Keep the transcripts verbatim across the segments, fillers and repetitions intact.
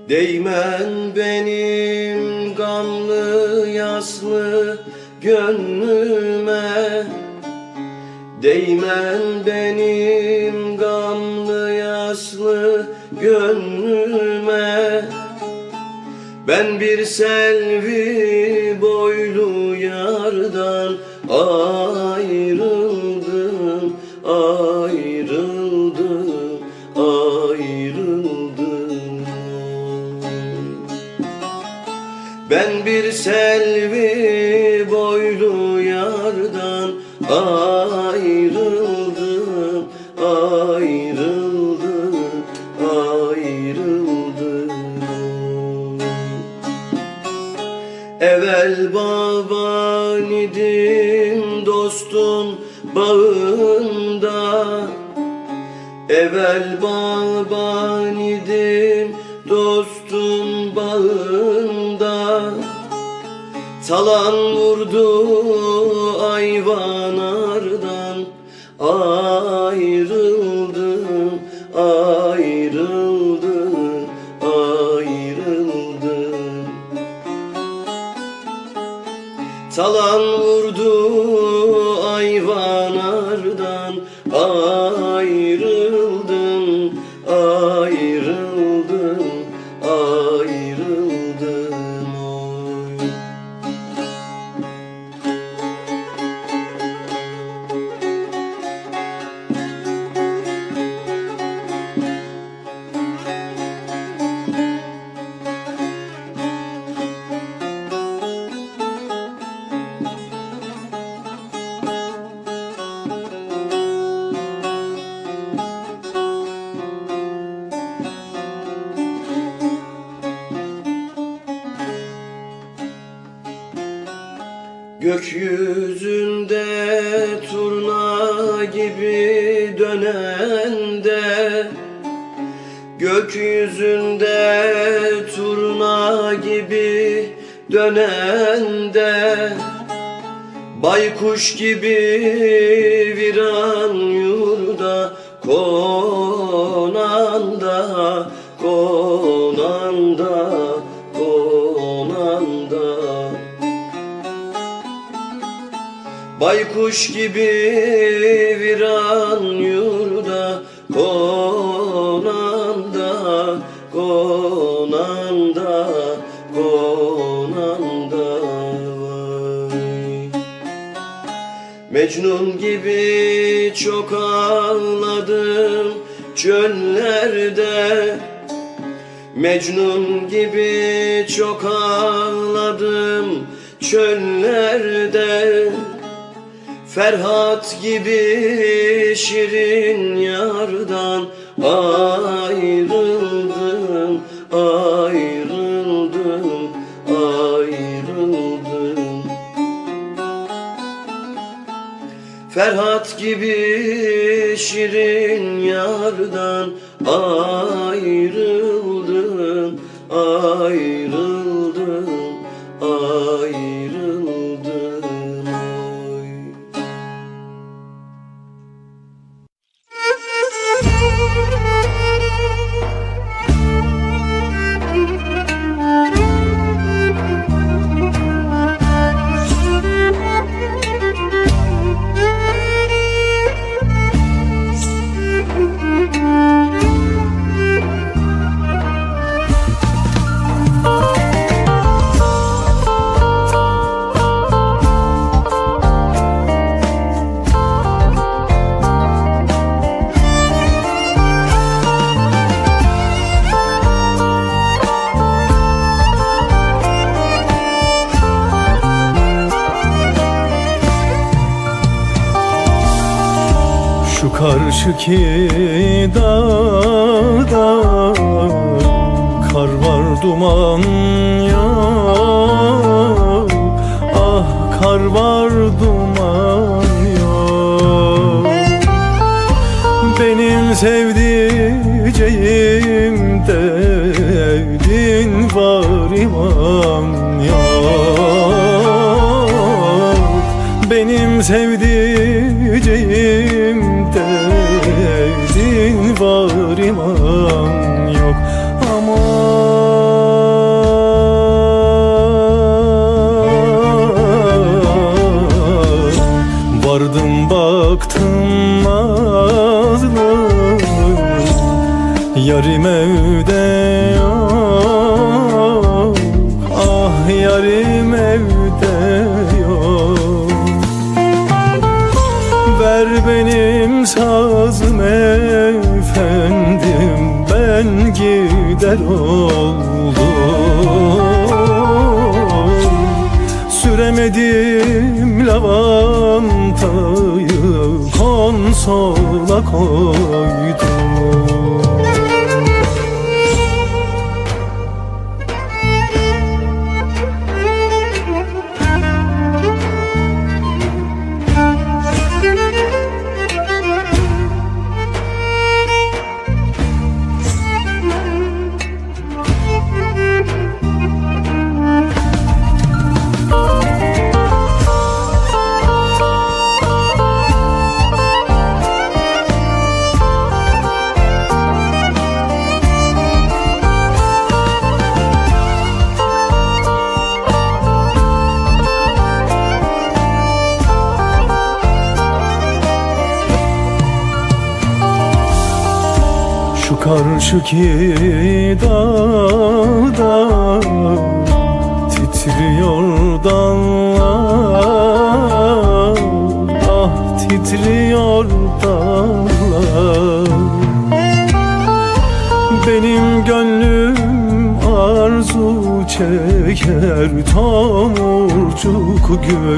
Değmen benim gamlı yaslı gönlüme, değmen benim gamlı yaslı gönlüme. Ben bir selvi boylu yardan ayrıldım, ayrıldım, ayrıldım. Ben bir selvi boylu yardan ayrıldım, ayrıldım, ayrıldım. Evvel baban idim dostun bağında, evvel baban idim dostun bağında. Talan vurdu ayvanardan, ayrıldım, ayrıldım, ayrıldım. Talan vurdu ayvanardan, ayrıldım, ayrıldım, ayrıldım. Gökyüzünde turna gibi dönende, gökyüzünde turna gibi dönende, baykuş gibi viran yurda konanda, konanda, konanda. Baykuş gibi viran yurda konanda, konanda, konanda. Vay. Mecnun gibi çok ağladım çöllerde, Mecnun gibi çok ağladım çöllerde. Ferhat gibi şirin yardan ayrıldım, ayrıldım, ayrıldım. Ferhat gibi şirin yardan ayrıldım, ayrıldım, ayrıldım. Karşıki dağda kar var, duman yok. Ah, kar var, duman yok. Benim sevdiceğim derdin var, iman yok. Benim sevdiceğim derdin var, iman yok. Aman yarim evde yok. Ah yarim evde yok. Ver benim sazım efendim, ben gider oldum. Süremedim lavantayı, konsola koydum. Şu karşıki dağda titriyor dallar, ah titriyor dallar. Benim gönlüm arzu çeker tomurcuk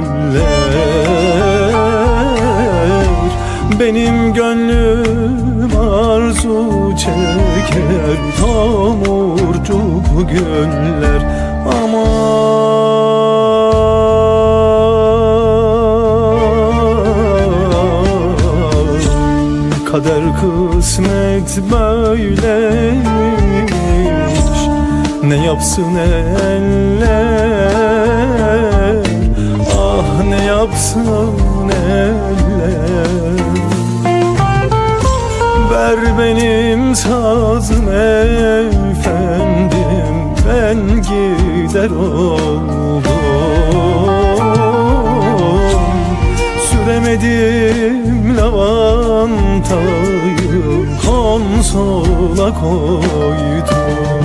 güller. Benim gönlüm arzu çeker tomurcuk güller. Aman kader kısmet böyleymiş, ne yapsın eller, ah ne yapsın eller. Ver benim sazım efendim, ben gider oldum. Süremedim lavantayı, konsola koydum.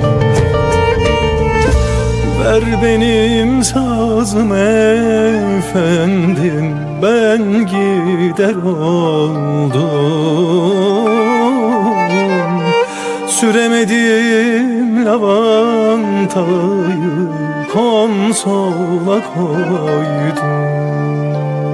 Ver benim sazım efendim, ben gider oldum. Süremedim lavantayı, konsola koydum.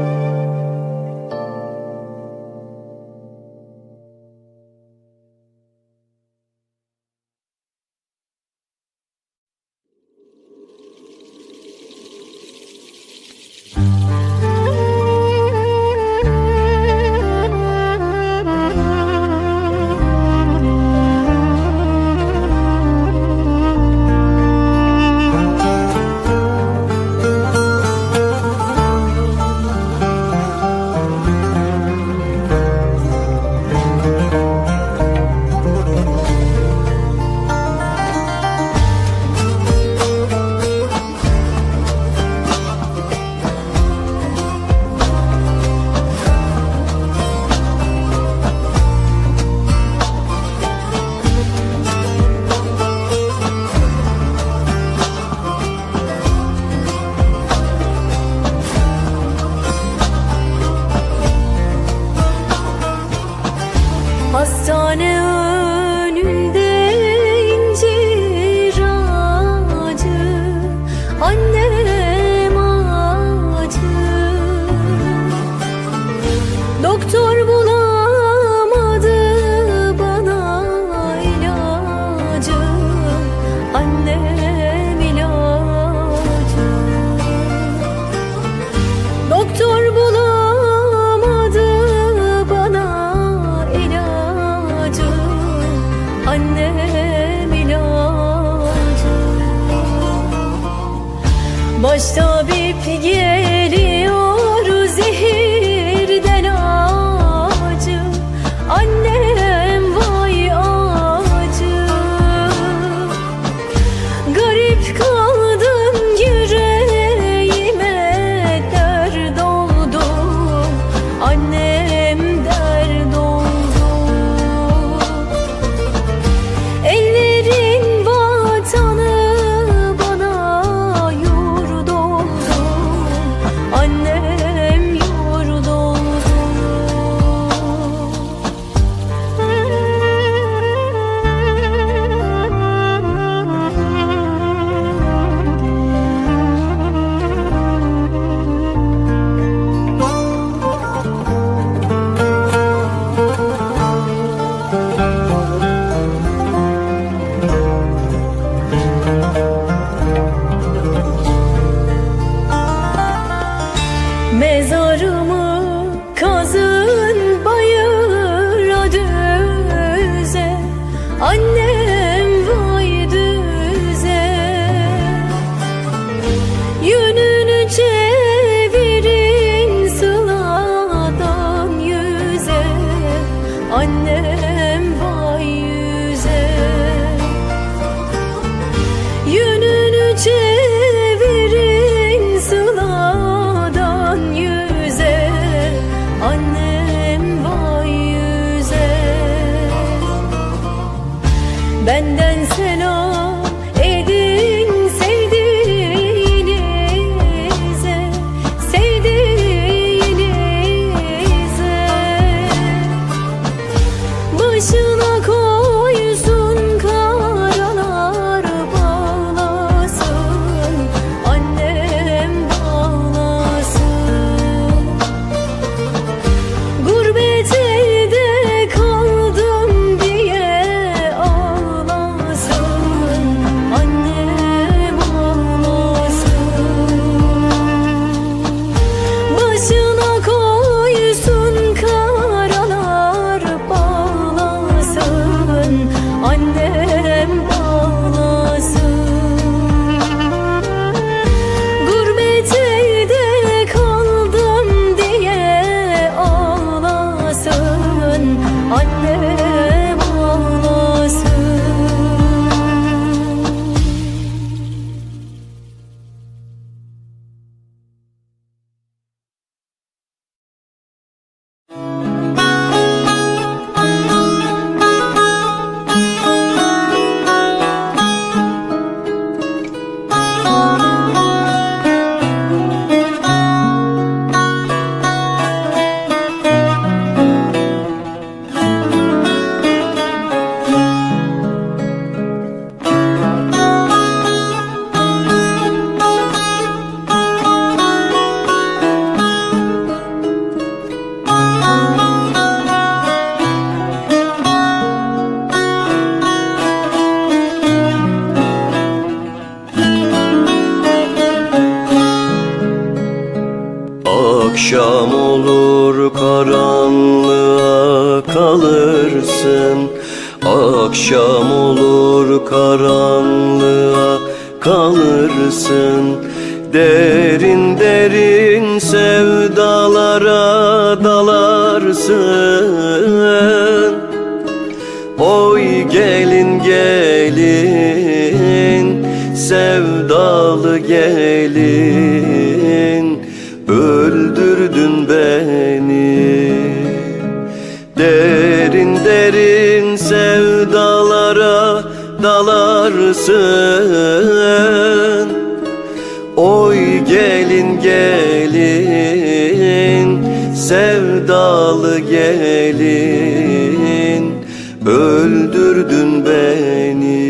Hastane önünde incir ağacı, annem acı. Doktor bulamadı bana ilacı, annem ilacı. Doktor bulamadı bana ilacı, annem ilacı. Baş tabip geliyor zehirden acı, annem vay acı. Garip kaldım yüreğime dert oldu, annem dert oldu. benden selam edin sevdiğinize, sevdiğinize. Başına koysun karalar bağlasın, annem bağlasın. Gurbet elde kaldım diye ağlasın, annem ağlasın. Başına koysun karalar bağlasın, annem bağlasın. Gurbet elde kaldım diye ağlasın, annem ağlasın. Akşam olur karanlığa kalırsın, akşam olur karanlığa kalırsın. Derin derin sevdalara dalarsın. Oy gelin gelin, sevdalı gelin, öldürdün beni. Derin derin sevdalara dalarsın. Oy gelin gelin, sevdalı gelin, öldürdün beni.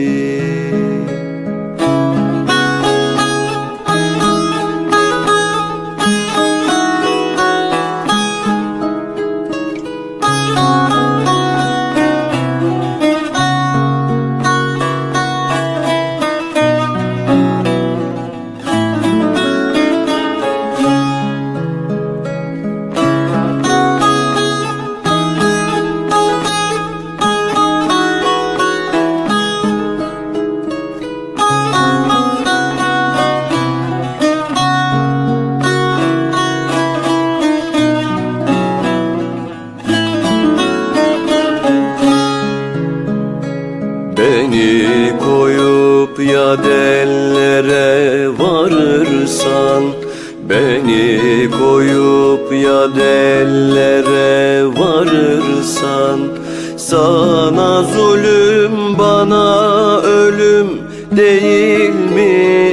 Beni koyup ya dellere varırsan, beni koyup ya dellere varırsan, sana zulüm bana ölüm değil mi?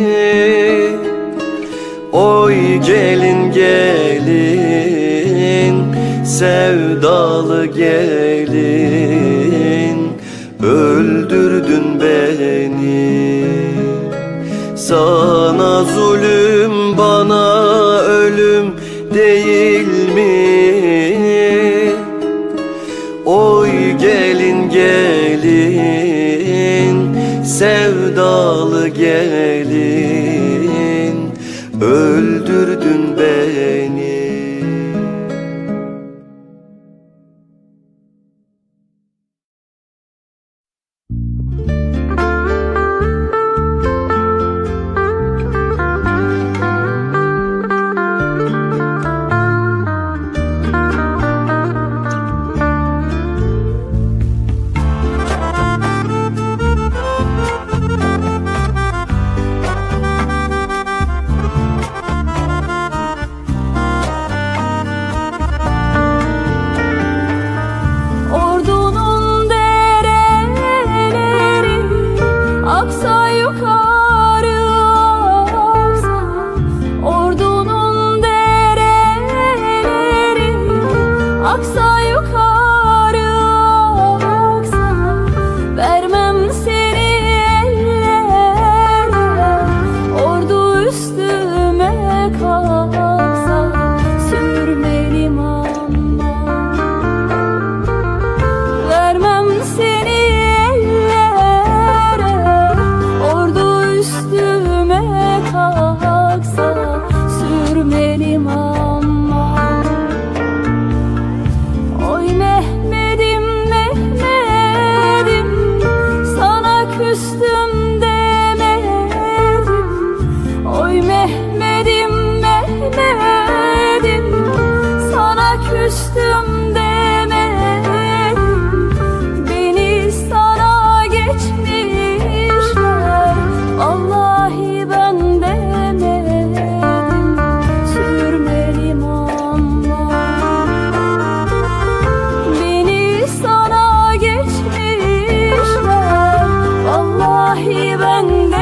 Oy gelin gelin, sevdalı gelin, öldürdün beni. Sana zulüm bana ölüm değil mi? Oy gelin gelin, sevdalı gelin, öldürdün beni.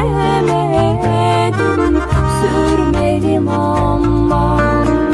demedim, sürmedim aman.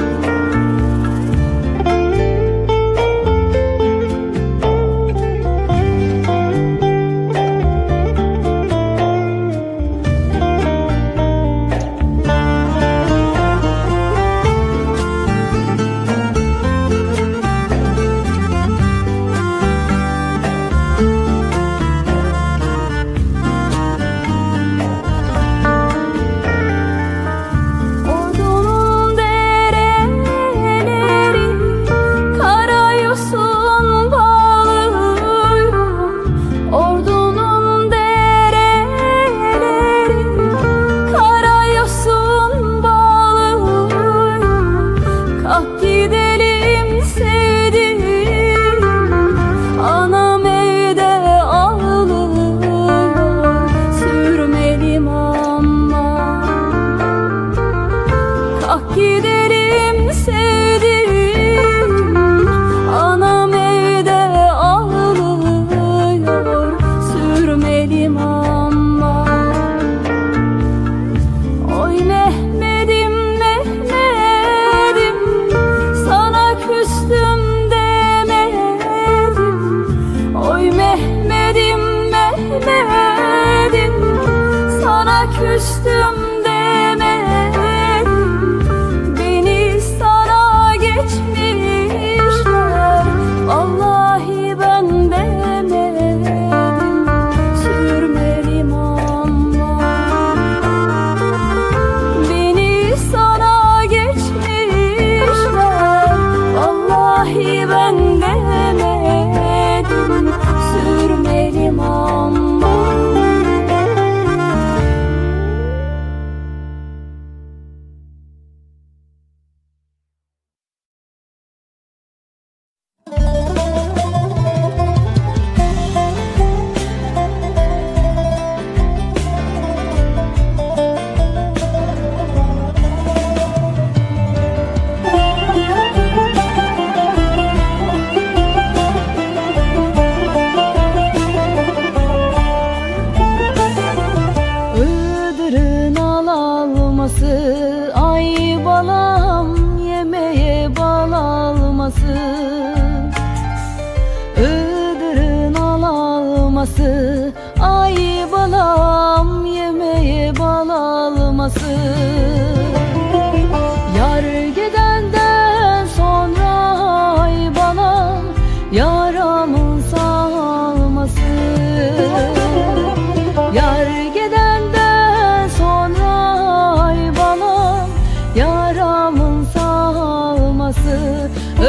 Küstüm demedim, beni sana geçmişler. Vallahi ben demedim, sürmedim ama. Beni sana geçmişler. Vallahi ben demedim, sürmedim ama. Ay balam yemeğe bal alması, Iğdır'ın al alması. Ay balam yemeğe bal alması. Yar gidenden sonra ay balam yaramın sağlaması. Yar gidenden sonra yaramın sağlaması.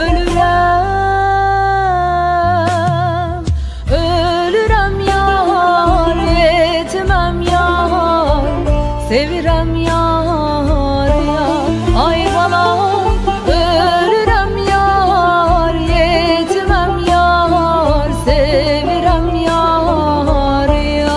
Ölürem, ölürem yar, yetmem yar, sevirem yar ya. Ay balam, ölürem yar, yetmem yar, sevirem yar ya.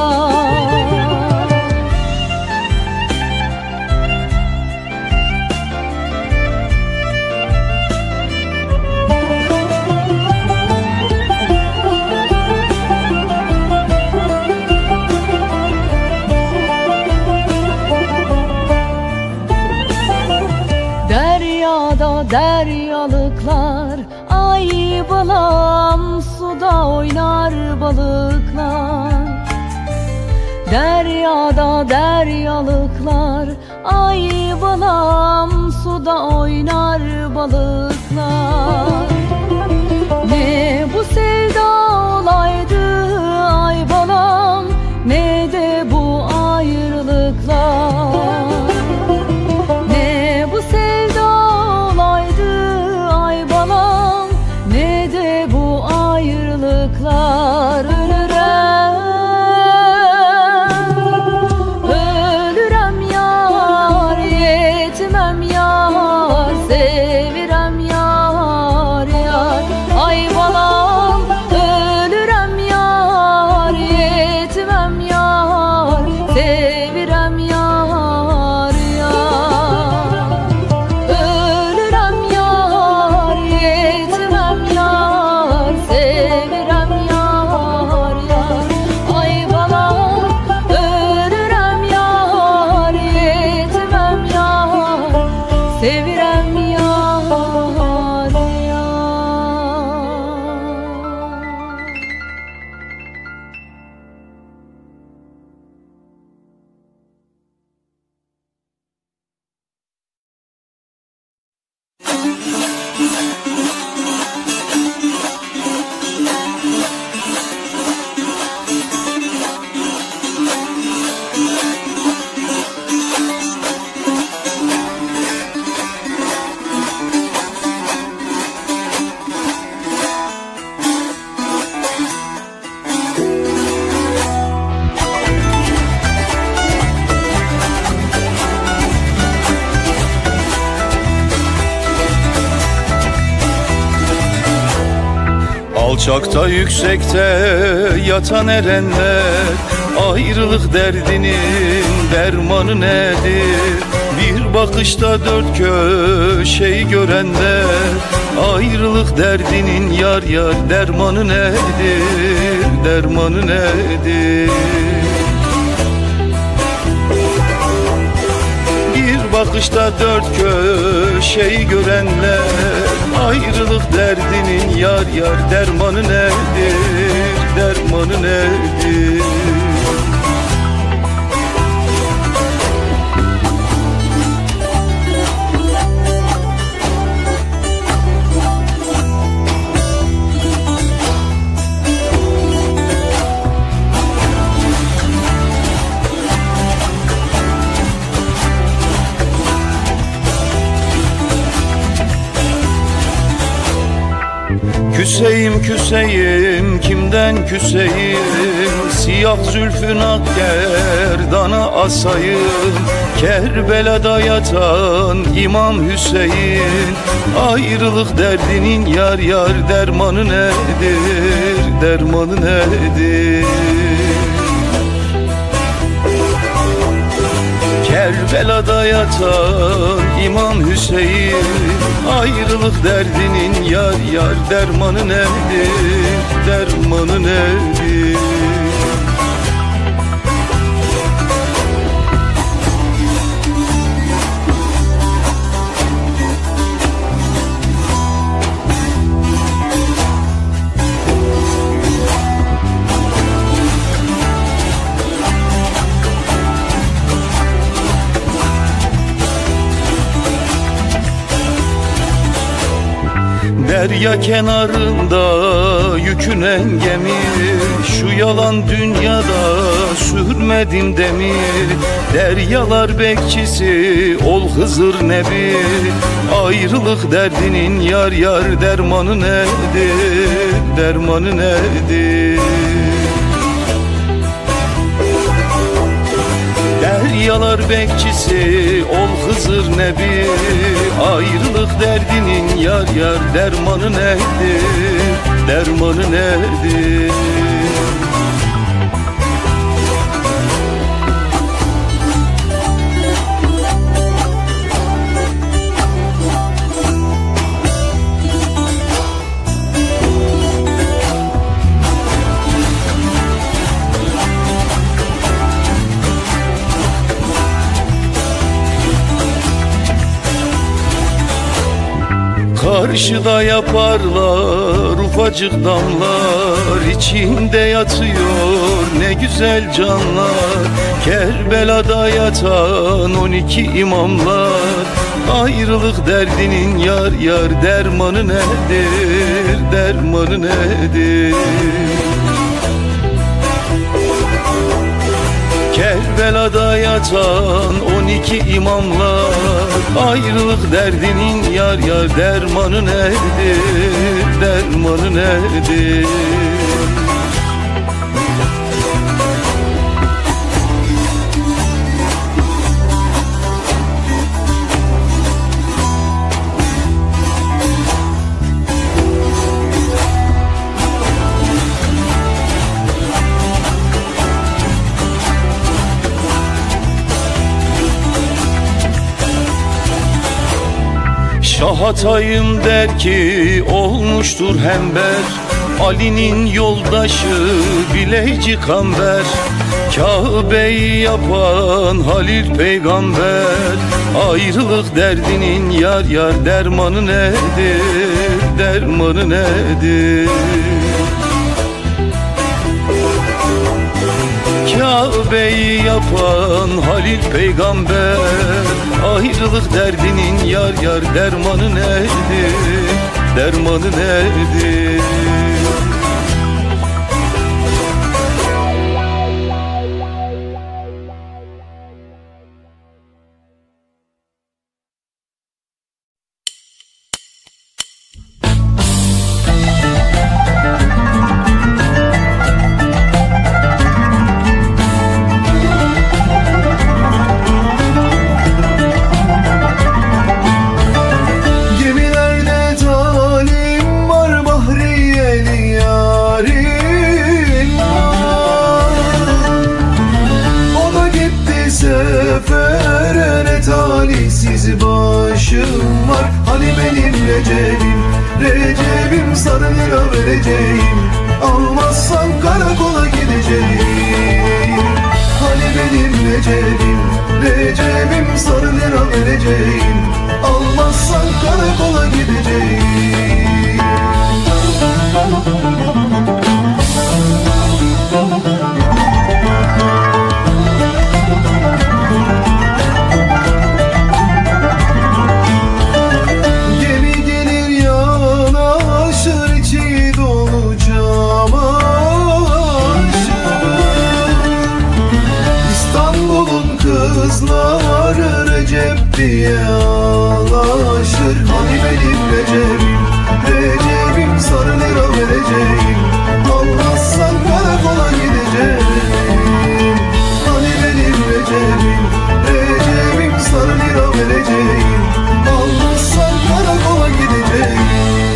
Deryada deryalıklar, ay balam suda oynar balıklar. Deryada deryalıklar, ay balam suda oynar balıklar. Ne bu sevda olaydı ay balam, ne de bu ayrılıklar. Ne bu sevda olaydı ay balam, ne de bu ayrılıklar. Ölürem, ölürem yar, yetmem yar, sevirem yar Çok da yüksekte yatan erenler, ayrılık derdinin dermanı nedir? Bir bakışta dört köşeyi görenler, ayrılık derdinin yar yar dermanı nedir? Dermanı nedir? Bir bakışta dört köşeyi görenler, ayrılık derdinin yar yar dermanı nedir? Dermanı nedir? Küseyim küseyim kimden küseyim, siyah zülfün ak gerdana asayım. Kerbela'da yatan İmam Hüseyin, ayrılık derdinin yar yar dermanı nedir? Dermanı nedir? Kerbela'da yatan İmam Hüseyin, ayrılık derdinin yar yar dermanı nedir? Dermanı nedir? Derya kenarında yükünen gemi, şu yalan dünyada sürmedim demir. Deryalar bekçisi ol Hızır Nebi, ayrılık derdinin yar yar dermanı nedir? Dermanı nedir? Deryalar bekçisi ol Hızır Nebi, ayrılık derdinin yar yar dermanı nedir? Dermanı nedir? Karşıda yaparlar ufacık damlar, içinde yatıyor ne güzel canlar. Kerbela'da yatan on iki imamlar, ayrılık derdinin yar yar dermanı nedir? Dermanı nedir? Kerbela'da yatan on iki imamlar, ayrılık derdinin yar yar dermanı nedir? Dermanı nedir? Şah Hatay'ım der ki olmuştur hember, Ali'nin yoldaşı bileyci kamber. Kabe'yi yapan Halil peygamber, ayrılık derdinin yar yar dermanı nedir? Dermanı nedir? Kabe'yi yapan Halil peygamber, ayrılık derdinin yar yar dermanı nedir? Dermanı nedir? sefere ne talihsiz başım var. Hani benim Recep'im, Recep'im sarı lira vereceğim, almazsan karakola gideceğim. Hani benim Recep'im, Recep'im sarı lira vereceğim, almazsan karakola gideceğim. Gemi gelir yanaşır, içi dolu çamaşır. İstanbul'un kızları Recep diye ağlaşır. Hani benim Recep'im, Recep'im sarı lira vereceğim, almazsan karakola gideceğim. Hani benim Recep'im, Recep'im sarı lira vereceğim, almazsan karakola gideceğim.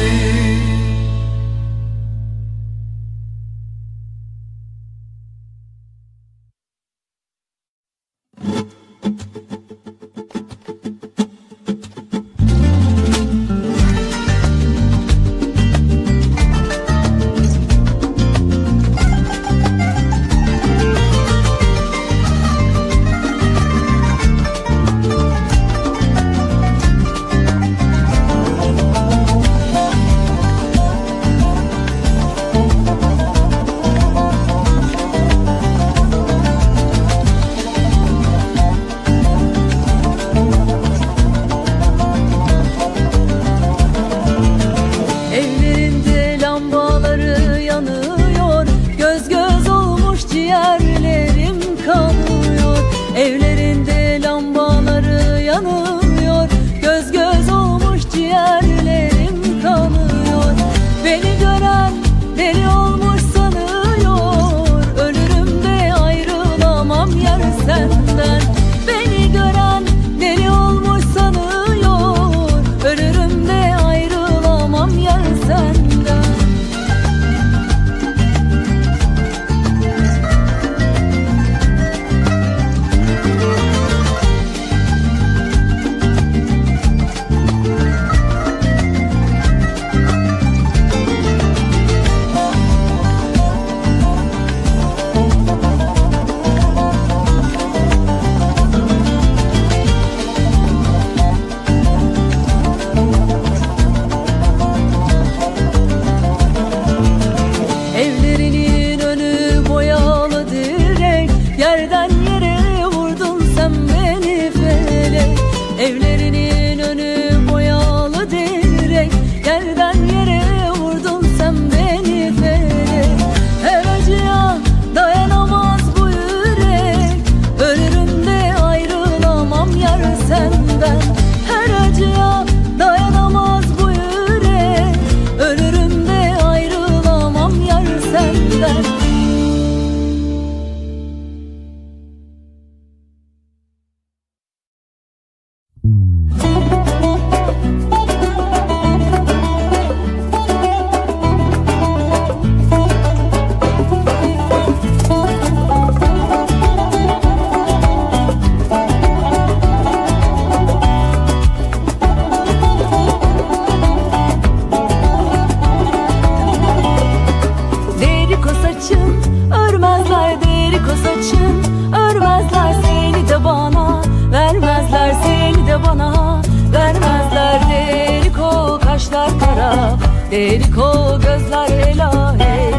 Derik o gözler elahi,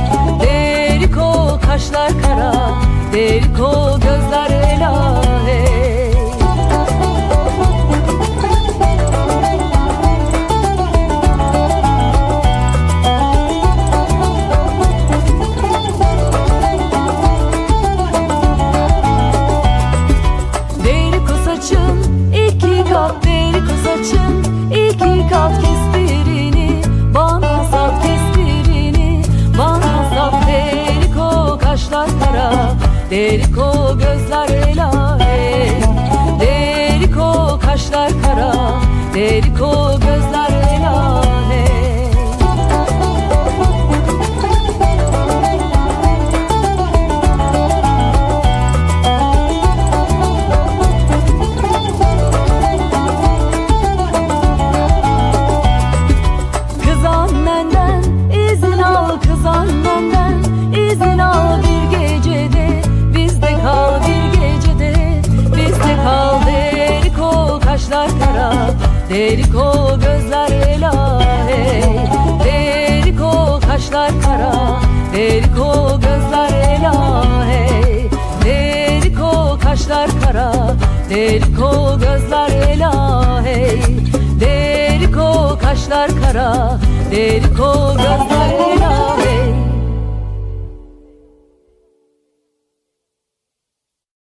derik o kaşlar kara, derik o gözler elahi. Derik o saçın iki kat, derik o saçın iki kat, kespirini bana sat, kespirini bana sat. Derik o kaşlar kara, derik o gözler elahi, derik o kaşlar kara, derik o gözler elahi. derik o gözler ela hey. Derik o kaşlar kara, derik o gözler ela hey. Derik o kaşlar kara, derik o gözler ela hey. Derik o kaşlar kara, derik o gözler ela.